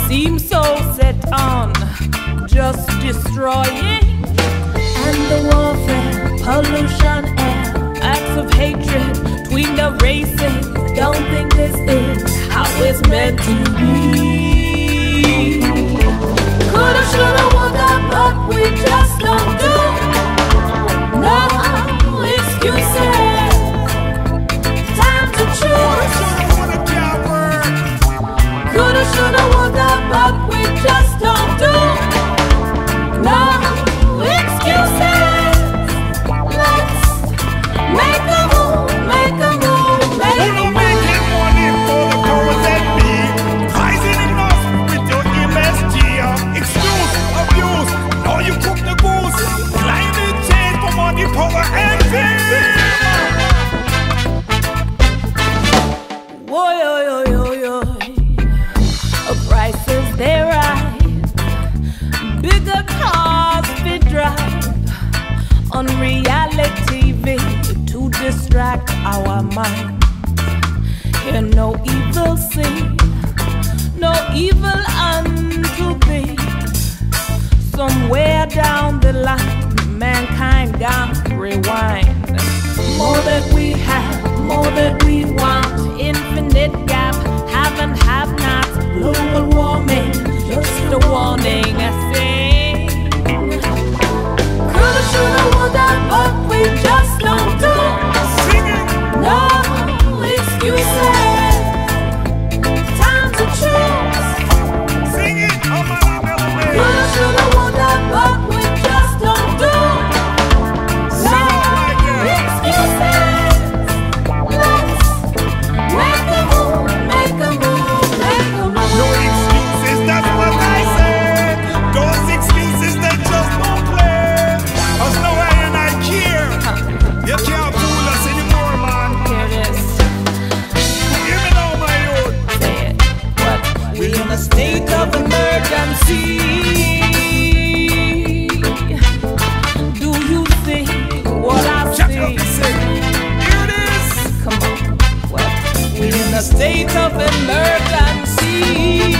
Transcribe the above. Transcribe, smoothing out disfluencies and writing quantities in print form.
seem so set on just destroying. And the warfare, pollution, air, acts of hatred between the races. Don't think this is how it's meant to be. Coulda, shoulda, woulda, but we just don't do. No excuses. Time to choose. Coulda, shoulda, woulda, but we just don't do. No excuses. Let's make a move, make a move, make a move. Making money for the powers that be, rising enough with your MSG. Excuse, abuse, now you cook the goose. Climate change for money, power, and fame. Whoa, yo, yo, yo, yo. Prices they rise, bigger cars we drive, unrealiTV to distract our minds. Hear no evil seen, no evil unto thee. Somewhere down the line, mankind got rewind. More that we have, more that we want, infinite gap, haven't have not. Global warming, just a warning, I say. Coulda, shoulda, woulda, but we just don't do. No excuses. Time to choose. Sing it, AMANA MELOME. Coulda, shoulda, woulda, but we just don't do. No excuses. Let's make a move, make a move, make a move. No excuses, that's what I said. Those excuses, they just don't play. Cause no I and I care. You can't fool us anymore, man. Hear this. Hear me now, my youth. Say it. What? We're in a state of emergency. Do you see what I Shut up, see? say. Hear this. Come on. What? We're in a state of emergency.